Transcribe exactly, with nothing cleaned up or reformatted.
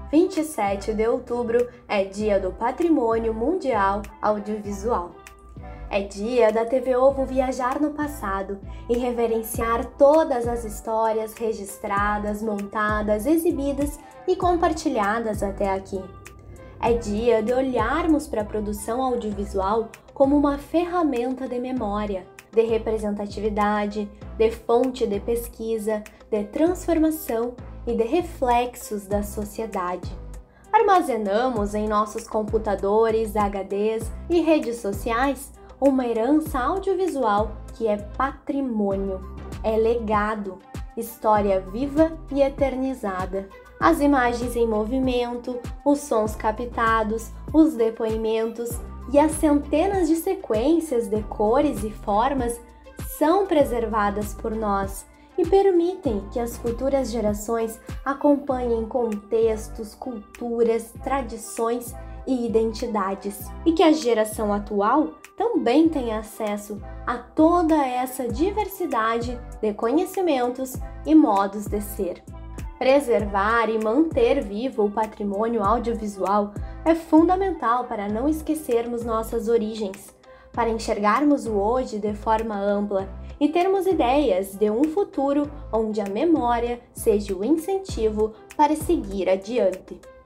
vinte e sete de outubro é Dia do Patrimônio Mundial Audiovisual. É dia da T V Ovo viajar no passado e reverenciar todas as histórias registradas, montadas, exibidas e compartilhadas até aqui. É dia de olharmos para a produção audiovisual como uma ferramenta de memória, de representatividade, de fonte de pesquisa, de transformação e de reflexos da sociedade. Armazenamos em nossos computadores, H Ds e redes sociais uma herança audiovisual que é patrimônio, é legado, história viva e eternizada. As imagens em movimento, os sons captados, os depoimentos e as centenas de sequências de cores e formas são preservadas por nós e permitem que as futuras gerações acompanhem contextos, culturas, tradições e identidades, e que a geração atual também tenha acesso a toda essa diversidade de conhecimentos e modos de ser. Preservar e manter vivo o patrimônio audiovisual é fundamental para não esquecermos nossas origens, para enxergarmos o hoje de forma ampla e termos ideias de um futuro onde a memória seja o incentivo para seguir adiante.